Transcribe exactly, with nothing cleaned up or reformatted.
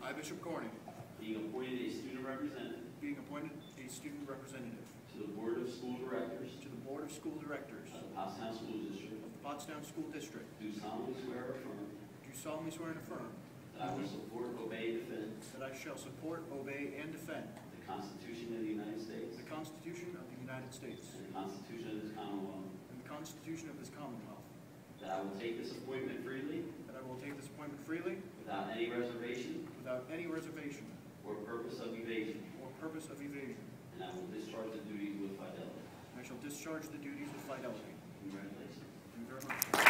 I, Bishop Corning, being appointed a student representative being appointed a student representative to the Board of School Directors to the Board of School Directors of the Pottstown School District, of the Pottstown School District, do solemnly swear or affirm do solemnly swear and affirm that I will support, obey, and defend that I shall support, obey, and defend the Constitution of the United States the Constitution of the United States and the Constitution of this Commonwealth, and the Constitution of this Commonwealth, that I will take this appointment freely that I will take this appointment freely without any reservation without any reservation or purpose of evasion, or purpose of evasion, and I will discharge the duties with fidelity. and I shall discharge the duties with fidelity. Congratulations. Thank you very much.